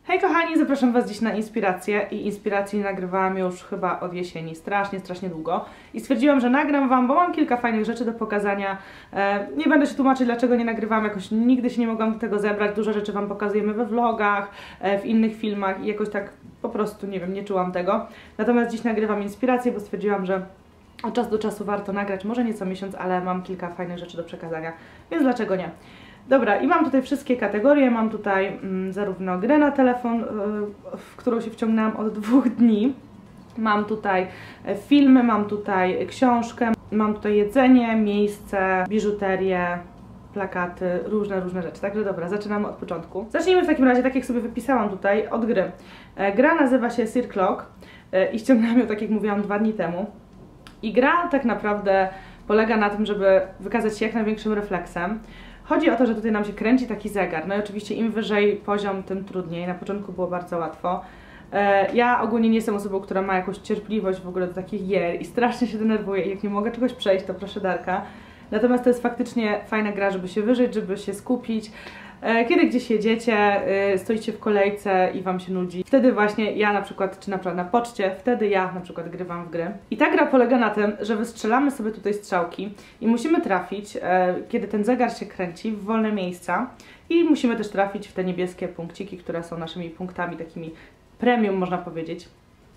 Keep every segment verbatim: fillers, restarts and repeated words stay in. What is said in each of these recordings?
Hej kochani, zapraszam was dziś na inspirację i inspiracji nagrywałam już chyba od jesieni, strasznie, strasznie długo i stwierdziłam, że nagram wam, bo mam kilka fajnych rzeczy do pokazania. E, nie będę się tłumaczyć, dlaczego nie nagrywam, jakoś nigdy się nie mogłam do tego zebrać, dużo rzeczy wam pokazujemy we vlogach, e, w innych filmach i jakoś tak po prostu, nie wiem, nie czułam tego. Natomiast dziś nagrywam inspirację, bo stwierdziłam, że od czasu do czasu warto nagrać, może nie co miesiąc, ale mam kilka fajnych rzeczy do przekazania, więc dlaczego nie? Dobra, i mam tutaj wszystkie kategorie, mam tutaj mm, zarówno grę na telefon, yy, w którą się wciągnęłam od dwóch dni, mam tutaj filmy, mam tutaj książkę, mam tutaj jedzenie, miejsce, biżuterię, plakaty, różne, różne rzeczy. Także dobra, zaczynamy od początku. Zacznijmy w takim razie, tak jak sobie wypisałam tutaj, od gry. E, gra nazywa się Sir Clock e, i ściągnęłam ją, tak jak mówiłam, dwa dni temu. I gra tak naprawdę polega na tym, żeby wykazać się jak największym refleksem. Chodzi o to, że tutaj nam się kręci taki zegar, no i oczywiście im wyżej poziom, tym trudniej. Na początku było bardzo łatwo. E, ja ogólnie nie jestem osobą, która ma jakąś cierpliwość w ogóle do takich gier i strasznie się denerwuję i jak nie mogę czegoś przejść, to proszę Darka. Natomiast to jest faktycznie fajna gra, żeby się wyżyć, żeby się skupić. E, kiedy gdzieś jedziecie, e, stoicie w kolejce i wam się nudzi, wtedy właśnie ja na przykład, czy na, na poczcie, wtedy ja na przykład grywam w gry. I ta gra polega na tym, że wystrzelamy sobie tutaj strzałki i musimy trafić, e, kiedy ten zegar się kręci, w wolne miejsca i musimy też trafić w te niebieskie punkciki, które są naszymi punktami takimi premium, można powiedzieć.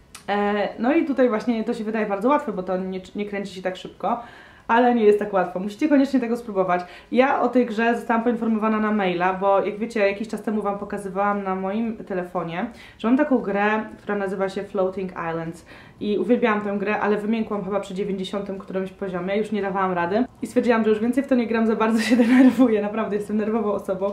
E, no i tutaj właśnie to się wydaje bardzo łatwe, bo to nie, nie kręci się tak szybko. Ale nie jest tak łatwo. Musicie koniecznie tego spróbować. Ja o tej grze zostałam poinformowana na maila, bo jak wiecie, jakiś czas temu wam pokazywałam na moim telefonie, że mam taką grę, która nazywa się Floating Islands i uwielbiałam tę grę, ale wymiękłam chyba przy dziewięćdziesiątym którymś poziomie, już nie dawałam rady i stwierdziłam, że już więcej w to nie gram, za bardzo się denerwuję, naprawdę jestem nerwową osobą.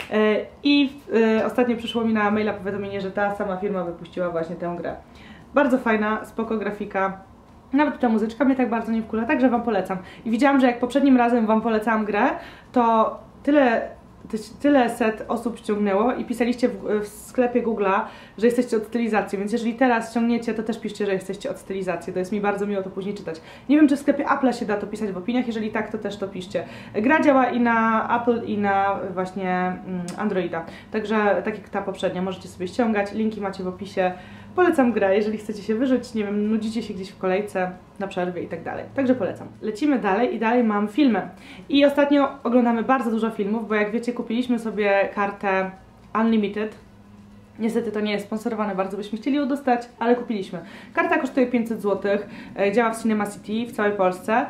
I ostatnio przyszło mi na maila powiadomienie, że ta sama firma wypuściła właśnie tę grę. Bardzo fajna, spoko grafika. Nawet ta muzyczka mnie tak bardzo nie wkula, także wam polecam. I widziałam, że jak poprzednim razem wam polecałam grę, to tyle, tyle set osób ściągnęło i pisaliście w, w sklepie Google'a, że jesteście od stylizacji, więc jeżeli teraz ściągniecie, to też piszcie, że jesteście od stylizacji. To jest mi bardzo miło to później czytać. Nie wiem, czy w sklepie Apple'a się da to pisać w opiniach, jeżeli tak, to też to piszcie. Gra działa i na Apple, i na właśnie mm, Androida. Także tak jak ta poprzednia, możecie sobie ściągać, linki macie w opisie. Polecam grę, jeżeli chcecie się wyżyć, nie wiem, nudzicie się gdzieś w kolejce, na przerwie i tak dalej. Także polecam. Lecimy dalej i dalej mam filmy. I ostatnio oglądamy bardzo dużo filmów, bo jak wiecie, kupiliśmy sobie kartę Unlimited. Niestety to nie jest sponsorowane, bardzo byśmy chcieli ją dostać, ale kupiliśmy. Karta kosztuje pięćset złotych, działa w Cinema City w całej Polsce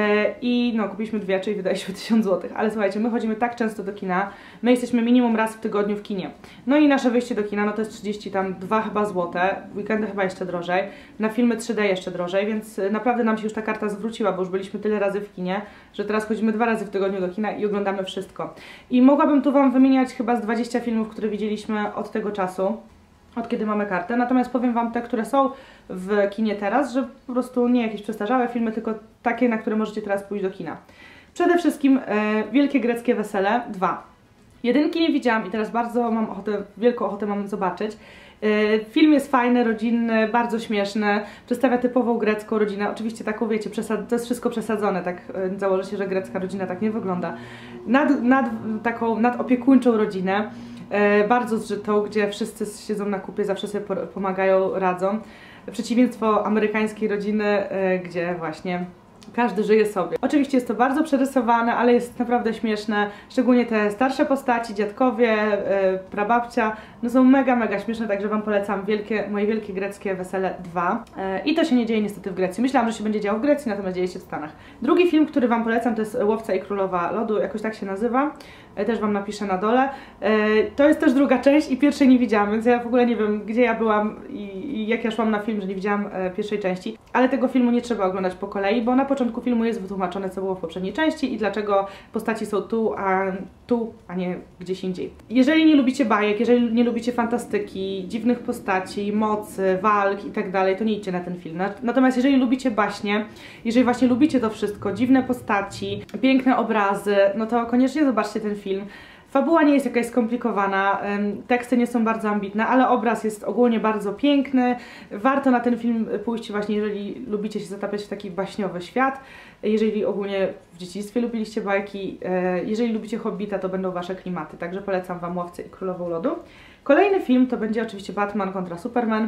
i no kupiliśmy dwie, czyli wydaliśmy tysiąc złotych. Ale słuchajcie, my chodzimy tak często do kina, my jesteśmy minimum raz w tygodniu w kinie. No i nasze wyjście do kina, no to jest trzydzieści tam dwa chyba złote, w weekendy chyba jeszcze drożej, na filmy trzy D jeszcze drożej, więc naprawdę nam się już ta karta zwróciła, bo już byliśmy tyle razy w kinie, że teraz chodzimy dwa razy w tygodniu do kina i oglądamy wszystko. I mogłabym tu wam wymieniać chyba z dwadzieścia filmów, które widzieliśmy od tego czasu, od kiedy mamy kartę, natomiast powiem wam te, które są w kinie teraz, że po prostu nie jakieś przestarzałe filmy, tylko takie, na które możecie teraz pójść do kina. Przede wszystkim e, Wielkie Greckie Wesele dwa. Jedynki nie widziałam i teraz bardzo mam ochotę, wielką ochotę mam zobaczyć. E, film jest fajny, rodzinny, bardzo śmieszny, przedstawia typową grecką rodzinę, oczywiście taką, wiecie, przesad, to jest wszystko przesadzone, tak e, założę się, że grecka rodzina tak nie wygląda. Nad, nad taką nadopiekuńczą rodzinę, E, bardzo zżytą, gdzie wszyscy siedzą na kupie, zawsze sobie pomagają, radzą. Przeciwieństwo amerykańskiej rodziny, e, gdzie właśnie każdy żyje sobie. Oczywiście jest to bardzo przerysowane, ale jest naprawdę śmieszne, szczególnie te starsze postaci, dziadkowie, e, prababcia, no są mega, mega śmieszne, także wam polecam wielkie, moje Wielkie Greckie Wesele dwa. E, I to się nie dzieje niestety w Grecji. Myślałam, że się będzie działo w Grecji, natomiast dzieje się w Stanach. Drugi film, który wam polecam, to jest Łowca i Królowa Lodu, jakoś tak się nazywa. E, też wam napiszę na dole. E, to jest też druga część i pierwszej nie widziałam, więc ja w ogóle nie wiem, gdzie ja byłam i, i jak ja szłam na film, że nie widziałam e, pierwszej części. Ale tego filmu nie trzeba oglądać po kolei, bo na początku filmu jest wytłumaczone, co było w poprzedniej części i dlaczego postaci są tu, a tu, a nie gdzieś indziej. Jeżeli nie lubicie bajek, jeżeli nie lubicie fantastyki, dziwnych postaci, mocy, walk i tak dalej, to nie idźcie na ten film. Natomiast jeżeli lubicie baśnie, jeżeli właśnie lubicie to wszystko, dziwne postaci, piękne obrazy, no to koniecznie zobaczcie ten film. Fabuła nie jest jakaś skomplikowana, teksty nie są bardzo ambitne, ale obraz jest ogólnie bardzo piękny. Warto na ten film pójść właśnie, jeżeli lubicie się zatapiać w taki baśniowy świat, jeżeli ogólnie w dzieciństwie lubiliście bajki, jeżeli lubicie Hobbita, to będą wasze klimaty, także polecam wam Łowcę i Królową Lodu. Kolejny film to będzie oczywiście Batman kontra Superman.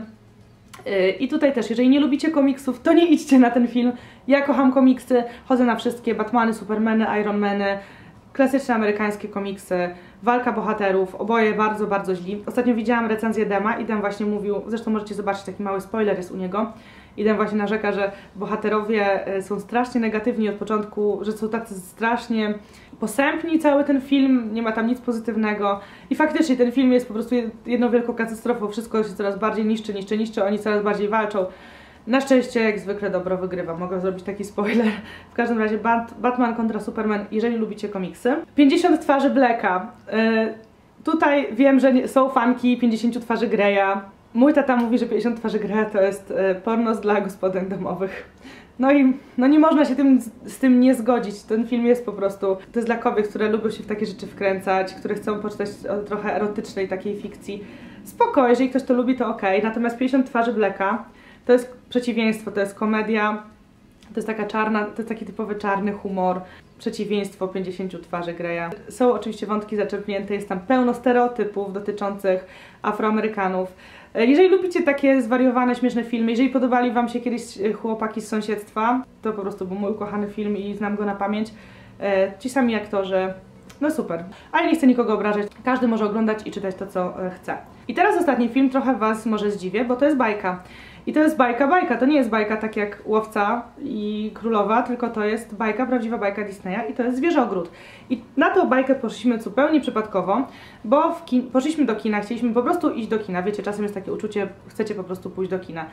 I tutaj też, jeżeli nie lubicie komiksów, to nie idźcie na ten film. Ja kocham komiksy, chodzę na wszystkie Batmany, Supermany, Ironmany, klasyczne amerykańskie komiksy, walka bohaterów, oboje bardzo, bardzo źli. Ostatnio widziałam recenzję Dema i Dem właśnie mówił, zresztą możecie zobaczyć, taki mały spoiler jest u niego, i Dem właśnie narzeka, że bohaterowie są strasznie negatywni od początku, że są tacy strasznie posępni cały ten film, nie ma tam nic pozytywnego i faktycznie ten film jest po prostu jedną wielką katastrofą, wszystko się coraz bardziej niszczy, niszczy, niszczy, oni coraz bardziej walczą. Na szczęście, jak zwykle, dobro wygrywa. Mogę zrobić taki spoiler. W każdym razie Bat Batman kontra Superman, jeżeli lubicie komiksy. pięćdziesiąt twarzy Blacka. Yy, tutaj wiem, że nie, są fanki pięćdziesiąt twarzy Greya. Mój tata mówi, że pięćdziesiąt twarzy Greya to jest yy, pornos dla gospodyń domowych. No i no nie można się tym, z tym nie zgodzić. Ten film jest po prostu, to jest dla kobiet, które lubią się w takie rzeczy wkręcać, które chcą poczytać o trochę erotycznej takiej fikcji. Spoko, jeżeli ktoś to lubi, to okej. Okay. Natomiast pięćdziesiąt twarzy Blacka to jest przeciwieństwo, to jest komedia, to jest taka czarna, to jest taki typowy czarny humor, przeciwieństwo pięćdziesięciu twarzy Greya. Są oczywiście wątki zaczerpnięte, jest tam pełno stereotypów dotyczących Afroamerykanów. Jeżeli lubicie takie zwariowane, śmieszne filmy, jeżeli podobali wam się kiedyś Chłopaki z sąsiedztwa, to po prostu był mój ukochany film i znam go na pamięć. Ci sami aktorzy, no super. Ale nie chcę nikogo obrażać, każdy może oglądać i czytać to, co chce. I teraz ostatni film, trochę was może zdziwię, bo to jest bajka. I to jest bajka, bajka, to nie jest bajka tak jak Łowca i Królowa, tylko to jest bajka, prawdziwa bajka Disneya i to jest Zwierzogród. I na tą bajkę poszliśmy zupełnie przypadkowo, bo w kin poszliśmy do kina, chcieliśmy po prostu iść do kina, wiecie, czasem jest takie uczucie, chcecie po prostu pójść do kina.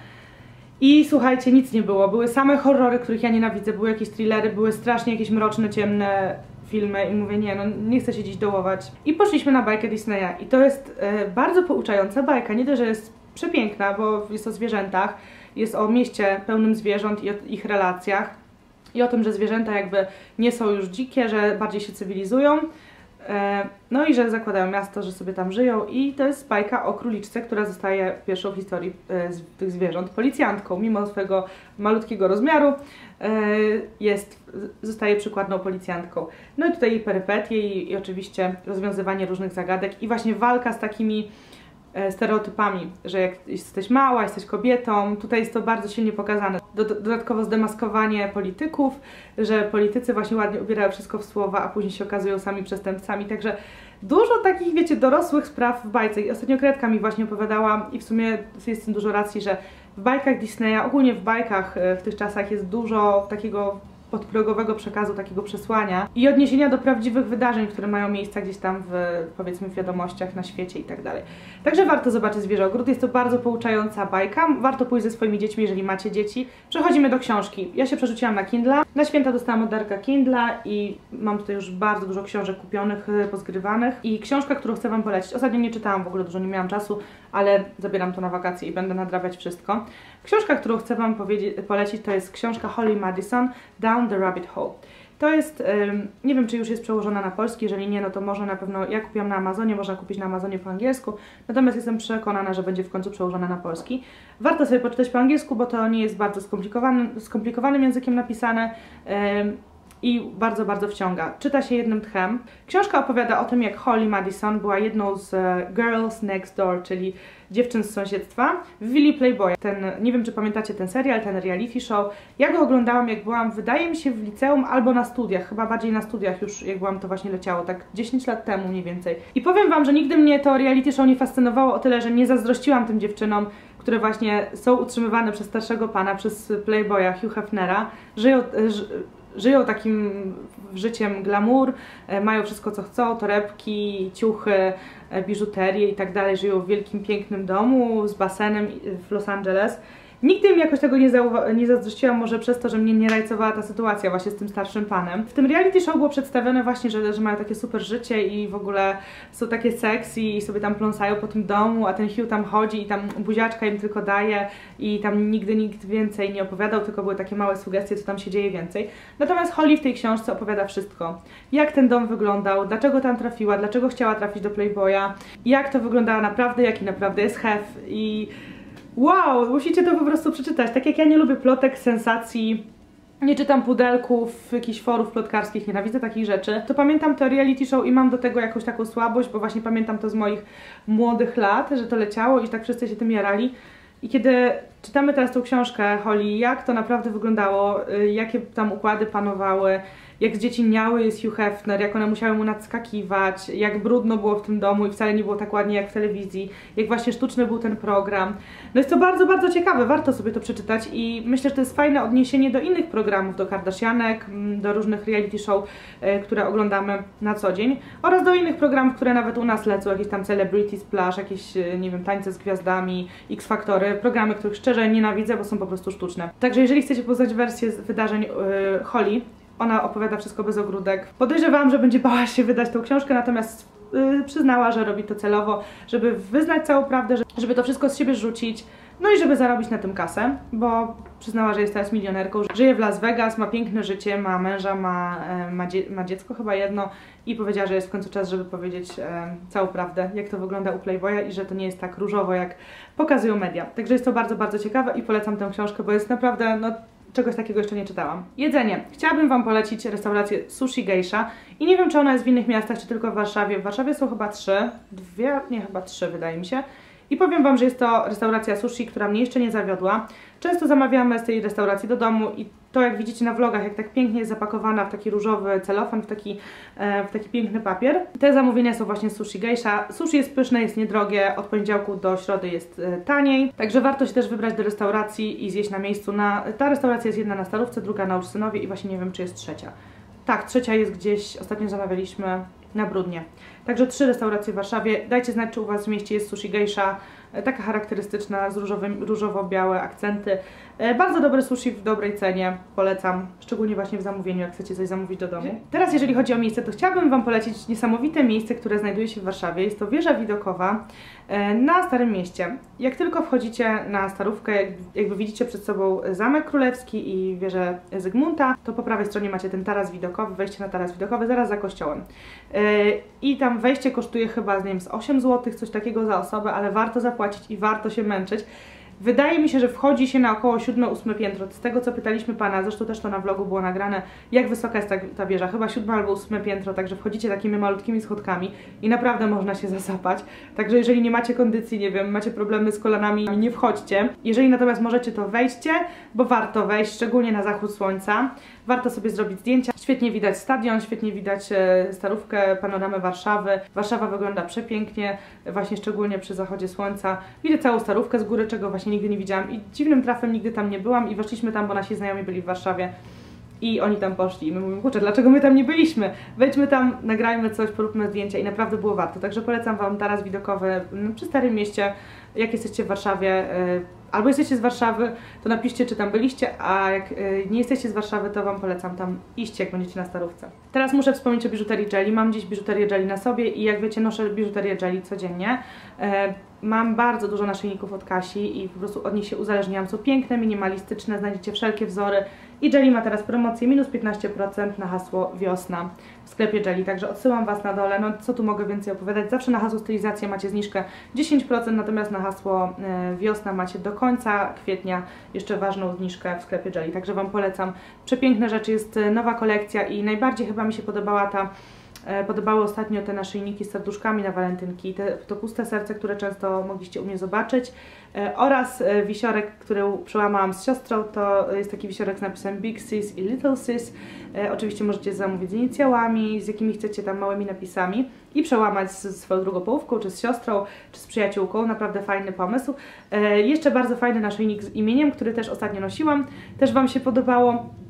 I słuchajcie, nic nie było, były same horrory, których ja nienawidzę, były jakieś thrillery, były strasznie jakieś mroczne, ciemne filmy i mówię, nie, no nie chcę się dziś dołować. I poszliśmy na bajkę Disneya i to jest e, bardzo pouczająca bajka, nie dość, że jest przepiękna, bo jest o zwierzętach, jest o mieście pełnym zwierząt i o ich relacjach i o tym, że zwierzęta jakby nie są już dzikie, że bardziej się cywilizują, no i że zakładają miasto, że sobie tam żyją i to jest bajka o króliczce, która zostaje pierwszą w historii tych zwierząt policjantką, mimo swojego malutkiego rozmiaru jest, zostaje przykładną policjantką. No i tutaj jej perypetie i, i oczywiście rozwiązywanie różnych zagadek i właśnie walka z takimi stereotypami, że jak jesteś mała, jesteś kobietą, tutaj jest to bardzo silnie pokazane. Dodatkowo zdemaskowanie polityków, że politycy właśnie ładnie ubierają wszystko w słowa, a później się okazują sami przestępcami, także dużo takich, wiecie, dorosłych spraw w bajce i ostatnio Kretka mi właśnie opowiadała i w sumie jest w tym dużo racji, że w bajkach Disneya, ogólnie w bajkach w tych czasach jest dużo takiego podprogowego przekazu, takiego przesłania i odniesienia do prawdziwych wydarzeń, które mają miejsce gdzieś tam w, powiedzmy, w wiadomościach na świecie i tak dalej. Także warto zobaczyć Zwierzogród, jest to bardzo pouczająca bajka, warto pójść ze swoimi dziećmi, jeżeli macie dzieci. Przechodzimy do książki. Ja się przerzuciłam na Kindla. Na święta dostałam od Darka Kindla i mam tutaj już bardzo dużo książek kupionych, pozgrywanych i książka, którą chcę wam polecić. Ostatnio nie czytałam w ogóle dużo, nie miałam czasu, ale zabieram to na wakacje i będę nadrabiać wszystko. Książka, którą chcę wam polecić, to jest książka Holly Madison, Down the Rabbit Hole. To jest, nie wiem, czy już jest przełożona na polski, jeżeli nie, no to może na pewno, ja kupiłam na Amazonie, można kupić na Amazonie po angielsku, natomiast jestem przekonana, że będzie w końcu przełożona na polski. Warto sobie poczytać po angielsku, bo to nie jest bardzo skomplikowanym, skomplikowanym językiem napisane i bardzo, bardzo wciąga. Czyta się jednym tchem. Książka opowiada o tym, jak Holly Madison była jedną z Girls Next Door, czyli dziewczyn z sąsiedztwa, w willi Playboya. Ten, nie wiem, czy pamiętacie ten serial, ten reality show. Ja go oglądałam, jak byłam, wydaje mi się, w liceum albo na studiach, chyba bardziej na studiach już, jak byłam, to właśnie leciało, tak dziesięć lat temu mniej więcej. I powiem wam, że nigdy mnie to reality show nie fascynowało o tyle, że nie zazdrościłam tym dziewczynom, które właśnie są utrzymywane przez starszego pana, przez Playboya, Hugh Hefnera, żyją... Żyją takim życiem glamour, mają wszystko co chcą, torebki, ciuchy, biżuterię i tak dalej, żyją w wielkim, pięknym domu z basenem w Los Angeles Nigdy mi jakoś tego nie, nie zazdrościłam, może przez to, że mnie nie rajcowała ta sytuacja właśnie z tym starszym panem. W tym reality show było przedstawione właśnie, że, że mają takie super życie i w ogóle są takie sexy i sobie tam pląsają po tym domu, a ten Hugh tam chodzi i tam buziaczka im tylko daje i tam nigdy nikt więcej nie opowiadał, tylko były takie małe sugestie, co tam się dzieje więcej. Natomiast Holly w tej książce opowiada wszystko. Jak ten dom wyglądał, dlaczego tam trafiła, dlaczego chciała trafić do Playboya, jak to wyglądała naprawdę, jaki naprawdę jest Hef i wow, musicie to po prostu przeczytać. Tak jak ja nie lubię plotek, sensacji, nie czytam pudelków, jakichś forów plotkarskich, nienawidzę takich rzeczy, to pamiętam to reality show i mam do tego jakąś taką słabość, bo właśnie pamiętam to z moich młodych lat, że to leciało i tak wszyscy się tym jarali. I kiedy czytamy teraz tą książkę Holly, jak to naprawdę wyglądało, jakie tam układy panowały, jak zdziecinniały jest Hugh Hefner, jak one musiały mu nadskakiwać, jak brudno było w tym domu i wcale nie było tak ładnie jak w telewizji, jak właśnie sztuczny był ten program. No jest to bardzo, bardzo ciekawe, warto sobie to przeczytać i myślę, że to jest fajne odniesienie do innych programów, do Kardashianek, do różnych reality show, które oglądamy na co dzień oraz do innych programów, które nawet u nas lecą, jakieś tam Celebrity Splash, jakieś, nie wiem, Tańce z Gwiazdami, X-Faktory, programy, których szczerze nienawidzę, bo są po prostu sztuczne. Także jeżeli chcecie poznać wersję z wydarzeń yy, Holly, ona opowiada wszystko bez ogródek. Podejrzewałam, że będzie bała się wydać tą książkę, natomiast yy, przyznała, że robi to celowo, żeby wyznać całą prawdę, żeby to wszystko z siebie rzucić, no i żeby zarobić na tym kasę, bo przyznała, że jest teraz milionerką, żyje w Las Vegas, ma piękne życie, ma męża, ma, e, ma, dzie ma dziecko chyba jedno i powiedziała, że jest w końcu czas, żeby powiedzieć e, całą prawdę, jak to wygląda u Playboya i że to nie jest tak różowo, jak pokazują media. Także jest to bardzo, bardzo ciekawe i polecam tę książkę, bo jest naprawdę, no, czegoś takiego jeszcze nie czytałam. Jedzenie. Chciałabym Wam polecić restaurację Sushi Geisha i nie wiem, czy ona jest w innych miastach, czy tylko w Warszawie. W Warszawie są chyba trzy, dwie, nie, chyba trzy wydaje mi się. I powiem Wam, że jest to restauracja sushi, która mnie jeszcze nie zawiodła. Często zamawiamy z tej restauracji do domu i to, jak widzicie na vlogach, jak tak pięknie jest zapakowana w taki różowy celofan, w taki, e, w taki piękny papier. Te zamówienia są właśnie z Sushi Geisha. Sushi jest pyszne, jest niedrogie, od poniedziałku do środy jest e, taniej. Także warto się też wybrać do restauracji i zjeść na miejscu. Na, ta restauracja jest jedna na Starówce, druga na Ursynowie i właśnie nie wiem, czy jest trzecia. Tak, trzecia jest gdzieś, ostatnio zamawialiśmy na Brudnie. Także trzy restauracje w Warszawie. Dajcie znać, czy u Was w mieście jest Sushi Geisha, taka charakterystyczna, z różowo-białe akcenty. Bardzo dobre sushi w dobrej cenie, polecam, szczególnie właśnie w zamówieniu, jak chcecie coś zamówić do domu. Teraz jeżeli chodzi o miejsce, to chciałabym Wam polecić niesamowite miejsce, które znajduje się w Warszawie. Jest to wieża widokowa na Starym Mieście. Jak tylko wchodzicie na Starówkę, jakby widzicie przed sobą Zamek Królewski i wieżę Zygmunta, to po prawej stronie macie ten taras widokowy, wejście na taras widokowy zaraz za kościołem. I tam wejście kosztuje chyba, nie wiem, z osiem złotych, coś takiego za osobę, ale warto zapłacić i warto się męczyć. Wydaje mi się, że wchodzi się na około siódme ósme piętro. Z tego, co pytaliśmy Pana, zresztą też to na vlogu było nagrane, jak wysoka jest ta, ta wieża, chyba siódme albo ósme piętro, także wchodzicie takimi malutkimi schodkami i naprawdę można się zasapać. Także jeżeli nie macie kondycji, nie wiem, macie problemy z kolanami, nie wchodźcie. Jeżeli natomiast możecie, to wejdźcie, bo warto wejść, szczególnie na zachód słońca. Warto sobie zrobić zdjęcia. Świetnie widać stadion, świetnie widać Starówkę, panoramę Warszawy. Warszawa wygląda przepięknie, właśnie szczególnie przy zachodzie słońca. Widzę całą Starówkę z góry, czego właśnie nigdy nie widziałam i dziwnym trafem nigdy tam nie byłam i weszliśmy tam, bo nasi znajomi byli w Warszawie i oni tam poszli i my mówimy, kurczę, dlaczego my tam nie byliśmy? Wejdźmy tam, nagrajmy coś, poróbmy zdjęcia i naprawdę było warto. Także polecam Wam taras widokowy przy Starym Mieście, jak jesteście w Warszawie, albo jesteście z Warszawy, to napiszcie, czy tam byliście, a jak nie jesteście z Warszawy, to Wam polecam tam iść, jak będziecie na Starówce. Teraz muszę wspomnieć o biżuterii Jelly. Mam dziś biżuterię Jelly na sobie i jak wiecie, noszę biżuterię Jelly codziennie. Mam bardzo dużo naszyjników od Kasi i po prostu od nich się uzależniam. Są piękne, minimalistyczne, znajdziecie wszelkie wzory. I Jelly ma teraz promocję minus piętnaście procent na hasło wiosna w sklepie Jelly, także odsyłam Was na dole. No co tu mogę więcej opowiadać? Zawsze na hasło stylizacja macie zniżkę dziesięć procent, natomiast na hasło y, wiosna macie do końca kwietnia jeszcze ważną zniżkę w sklepie Jelly, także Wam polecam. Przepiękne rzeczy, jest nowa kolekcja i najbardziej chyba mi się podobała ta Podobały ostatnio te naszyjniki z serduszkami na walentynki, te, to puste serce, które często mogliście u mnie zobaczyć, e, oraz wisiorek, który przełamałam z siostrą. To jest taki wisiorek z napisem Big Sis i Little Sis. E, oczywiście możecie zamówić z inicjałami, z jakimi chcecie tam małymi napisami i przełamać z swoją drugą połówką, czy z siostrą, czy z przyjaciółką. Naprawdę fajny pomysł. E, jeszcze bardzo fajny naszyjnik z imieniem, który też ostatnio nosiłam. Też Wam się podobało.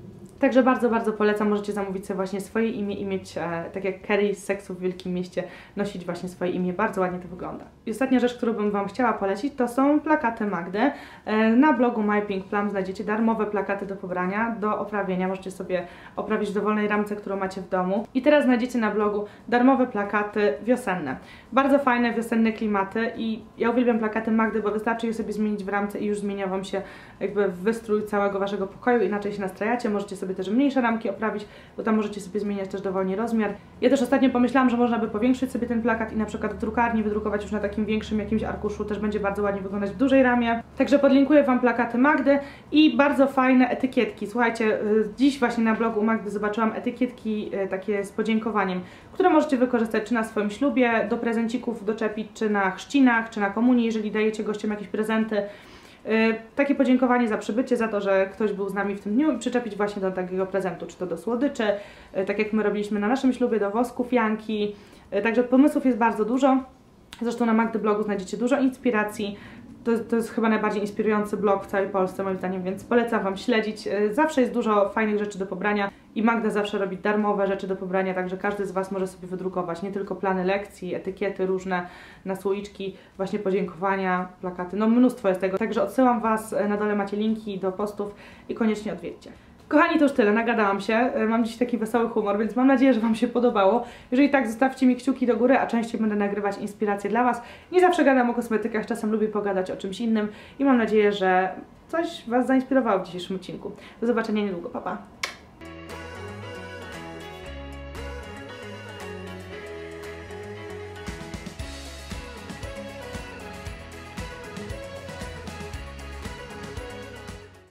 Także bardzo, bardzo polecam, możecie zamówić sobie właśnie swoje imię i mieć, e, tak jak Carrie z Seksu w Wielkim Mieście, nosić właśnie swoje imię, bardzo ładnie to wygląda. I ostatnia rzecz, którą bym Wam chciała polecić, to są plakaty Magdy. E, na blogu My Pink Plum znajdziecie darmowe plakaty do pobrania, do oprawienia, możecie sobie oprawić w dowolnej ramce, którą macie w domu. I teraz znajdziecie na blogu darmowe plakaty wiosenne. Bardzo fajne wiosenne klimaty i ja uwielbiam plakaty Magdy, bo wystarczy je sobie zmienić w ramce i już zmienia Wam się jakby wystrój całego Waszego pokoju, inaczej się nastrajacie, możecie sobie też mniejsze ramki oprawić, bo tam możecie sobie zmieniać też dowolnie rozmiar. Ja też ostatnio pomyślałam, że można by powiększyć sobie ten plakat i na przykład w drukarni wydrukować już na takim większym jakimś arkuszu, też będzie bardzo ładnie wyglądać w dużej ramie. Także podlinkuję Wam plakaty Magdy i bardzo fajne etykietki. Słuchajcie, dziś właśnie na blogu Magdy zobaczyłam etykietki takie z podziękowaniem, które możecie wykorzystać czy na swoim ślubie, do prezencików doczepić, czy na chrzcinach, czy na komunii, jeżeli dajecie gościom jakieś prezenty. Yy, takie podziękowanie za przybycie, za to, że ktoś był z nami w tym dniu i przyczepić właśnie do takiego prezentu, czy to do słodyczy, yy, tak jak my robiliśmy na naszym ślubie, do wosku, fianki. Yy, także pomysłów jest bardzo dużo. Zresztą na Magdy blogu znajdziecie dużo inspiracji. To jest, to jest chyba najbardziej inspirujący blog w całej Polsce moim zdaniem, więc polecam Wam śledzić. Yy, zawsze jest dużo fajnych rzeczy do pobrania i Magda zawsze robi darmowe rzeczy do pobrania, także każdy z Was może sobie wydrukować nie tylko plany lekcji, etykiety różne na słoiczki, właśnie podziękowania, plakaty, no mnóstwo jest tego. Także odsyłam Was, na dole macie linki do postów i koniecznie odwiedźcie. Kochani, to już tyle, nagadałam się, mam dziś taki wesoły humor, więc mam nadzieję, że Wam się podobało. Jeżeli tak, zostawcie mi kciuki do góry, a częściej będę nagrywać inspiracje dla Was. Nie zawsze gadam o kosmetykach, czasem lubię pogadać o czymś innym i mam nadzieję, że coś Was zainspirowało w dzisiejszym odcinku. Do zobaczenia niedługo, pa pa!